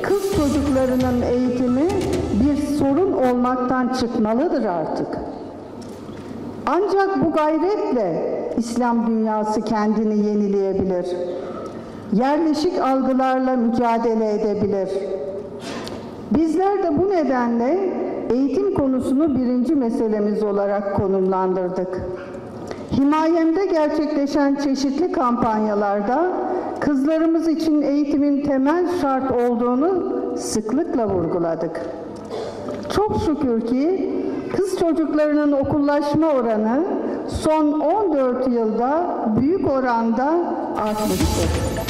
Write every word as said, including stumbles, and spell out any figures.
kız çocuklarının eğitimi bir sorun olmaktan çıkmalıdır artık. Ancak bu gayretle İslam dünyası kendini yenileyebilir. Yerleşik algılarla mücadele edebilir. Bizler de bu nedenle eğitim konusunu birinci meselemiz olarak konumlandırdık. Himayemde gerçekleşen çeşitli kampanyalarda kızlarımız için eğitimin temel şart olduğunu sıklıkla vurguladık. Çok şükür ki kız çocuklarının okullaşma oranı son on dört yılda büyük oranda artmıştır.